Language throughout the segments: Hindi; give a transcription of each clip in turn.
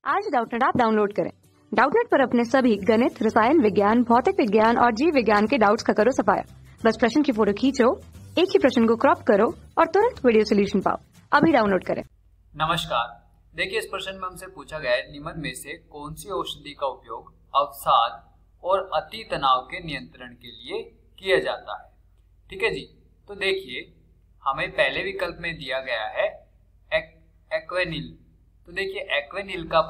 आज डाउटनेट ऐप डाउनलोड करें। डाउटनेट पर अपने सभी गणित, रसायन विज्ञान, भौतिक विज्ञान और जीव विज्ञान के डाउट्स का करो सफाया। बस प्रश्न की फोटो खींचो, एक ही प्रश्न को क्रॉप करो और तुरंत वीडियो सोल्यूशन पाओ। अभी डाउनलोड करें। नमस्कार। देखिए, इस प्रश्न में हमसे पूछा गया है, निम्न में से कौन सी औषधि का उपयोग अवसाद और अति तनाव के नियंत्रण के लिए किया जाता है। ठीक है जी। तो देखिए, हमें पहले विकल्प में दिया गया है एक्वेनिल। तो देखिए, एक्वेनिल का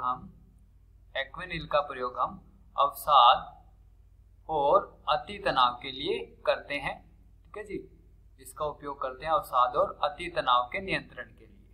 प्रयोग हम अवसाद और अति तनाव के लिए करते हैं। ठीक है जी। इसका उपयोग करते हैं अवसाद और अति तनाव के नियंत्रण के लिए।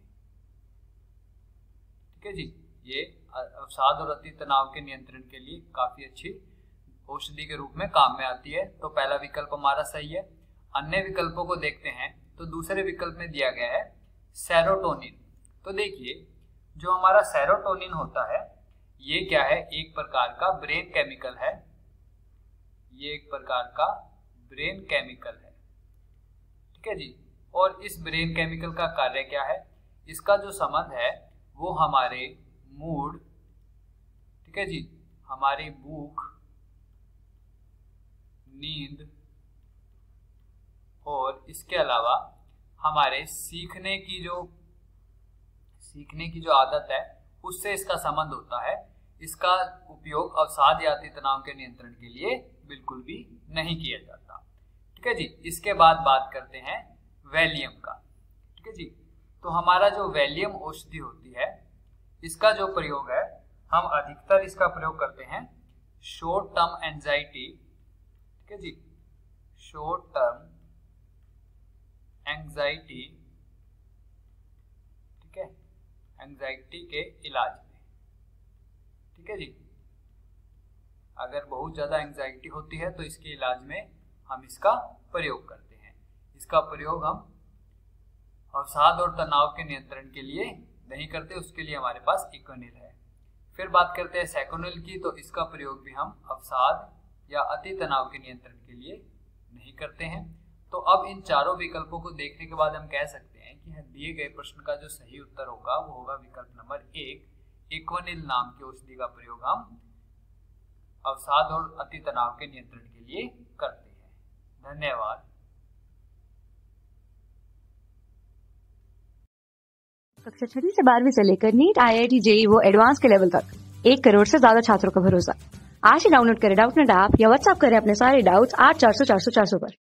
ठीक है जी। ये अवसाद और अति तनाव के नियंत्रण के लिए काफी अच्छी औषधि के रूप में काम में आती है। तो पहला विकल्प हमारा सही है। अन्य विकल्पों को देखते हैं। तो दूसरे विकल्प में दिया गया है सेरोटोनिन। तो देखिए, जो हमारा सेरोटोनिन होता है, ये क्या है, एक प्रकार का ब्रेन केमिकल है। ये एक प्रकार का ब्रेन केमिकल है। ठीक है जी। और इस ब्रेन केमिकल का कार्य क्या है, इसका जो संबंध है वो हमारे मूड, ठीक है जी, हमारी भूख, नींद और इसके अलावा हमारे सीखने की जो आदत है उससे इसका संबंध होता है। इसका उपयोग अवसाद या अति तनाव के नियंत्रण के लिए बिल्कुल भी नहीं किया जाता। ठीक है जी। इसके बाद बात करते हैं वैलियम का। ठीक है जी। तो हमारा जो वैलियम औषधि होती है, इसका जो प्रयोग है, हम अधिकतर इसका प्रयोग करते हैं शॉर्ट टर्म एंजाइटी। ठीक है जी। शॉर्ट टर्म एंजाइटी, ठीक है, एंजाइटी के इलाज में। ठीक है जी। अगर बहुत ज्यादा एंजाइटी होती है तो इसके इलाज में हम इसका प्रयोग करते हैं। इसका प्रयोग हम अवसाद और तनाव के नियंत्रण के लिए नहीं करते, उसके लिए हमारे पास एक्वेनिल है। फिर बात करते हैं सेकोनिल की। तो इसका प्रयोग भी हम अवसाद या अति तनाव के नियंत्रण के लिए नहीं करते हैं। तो अब इन चारों विकल्पों को देखने के बाद हम कह सकते हैं कि दिए गए प्रश्न का जो सही उत्तर होगा वो होगा विकल्प नंबर 1। एक्वेनिल नाम की औषधि का प्रयोग हम अवसाद और अति तनाव के नियंत्रण के लिए करते हैं। धन्यवाद। कक्षा 6 से 12वीं से लेकर नीट, IIT, JEE वो एडवांस के लेवल तक 1 करोड़ से ज्यादा छात्रों का भरोसा। आज ही डाउनलोड करें डाउटनेट ऐप या व्हाट्सएप करें अपने सारे डाउट्स 8400 400 400 पर।